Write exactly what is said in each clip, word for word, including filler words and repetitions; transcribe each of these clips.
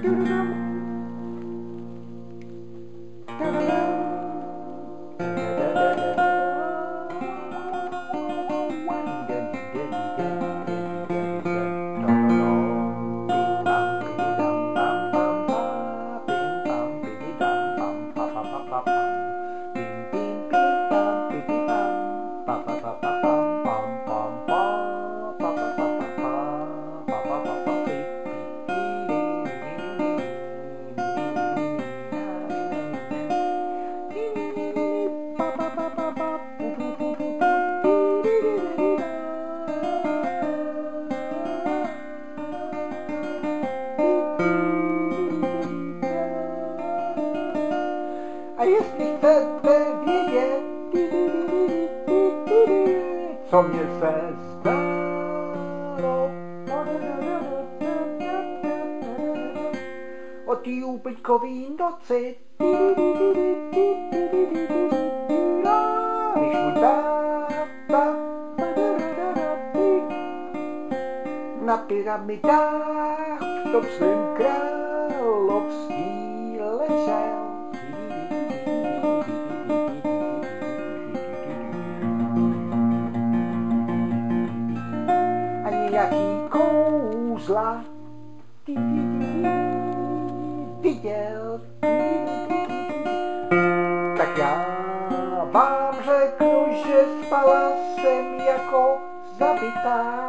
A jestli chcete vědět, co mě se zdalo, o tý úplňkový noci, když můj táta na pyramidách v tom svém království ležel. A nějaký kouzla viděl. Tak já vám řeknu, že spala jsem jako zabitá.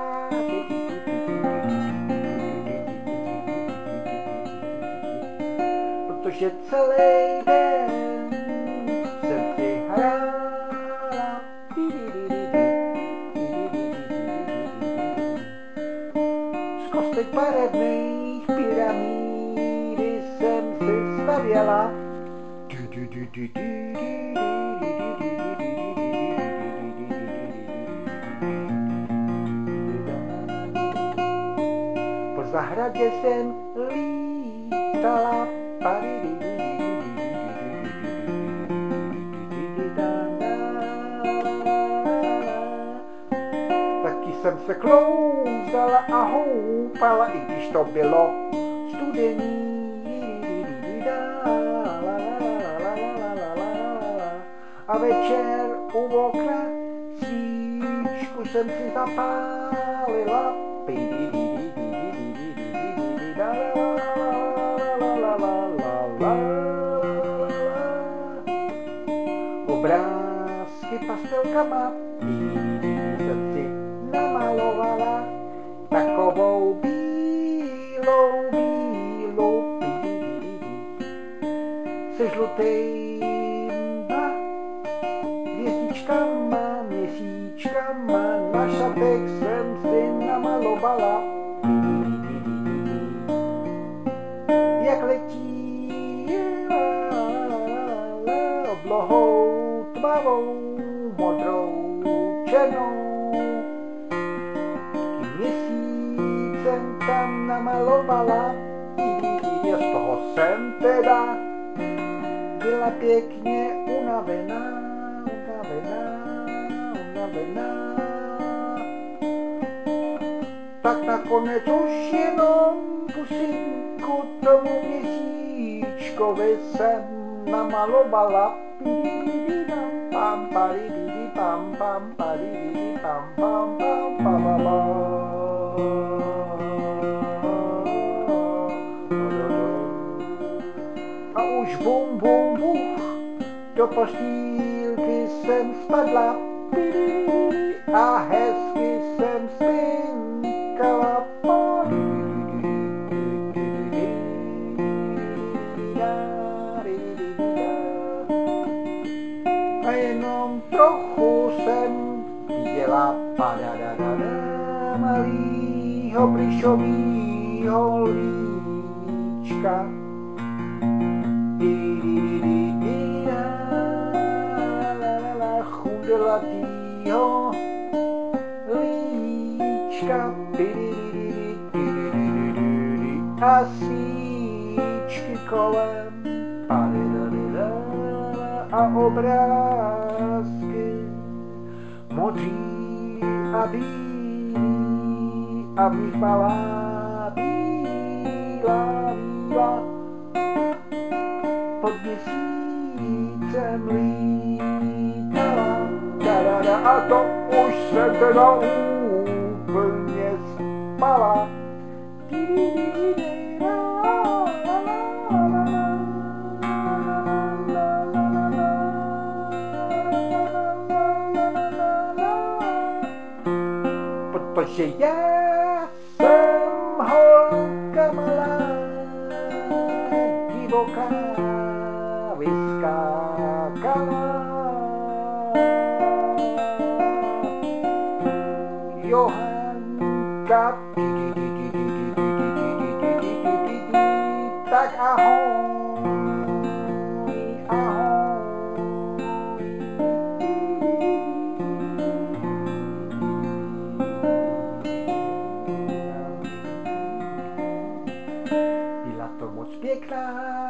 Protože celý den jsem si hrála. Z kostek barevných pyramídy jsem si stavěla. Po zahradě jsem lítala. Taky jsem se klouzala a houpala, i když to bylo studený. A večer u okna svíčku jsem si zapálila. Obrázky pastelkama jsem si namalovala, takovou bílou, bílou se žlutýma hvězdičkama, měsíčkama, na šatek jsem si namalovala, jak letí oblohou tmavou, modrou, černou. Tím měsícem tam namalovala, a z toho jsem teda byla pěkně unavená, unavená, unavená. Tak nakonec už jenom pusinku tomu Měsíčkovi jsem namalovala. Pam paridi pam pam paridi pam pam pam pam pam. A už bum bum bum do postýlky jsem spadla a hezky jsem spinkala. A jenom trochu jsem viděla padadadada malýho plyšovýho líčka. Chudelatýho líčka. A svíčky kolem a obrázky modří a bílý a v nich malá bílá, bílá pod měsícem lítala, da-da-da, a to už se teda úplně spala. Protože já jsem holka malá, divoká, vyskákalá. Johanka, tak ahoj, ahoj. Byla to moc pěkná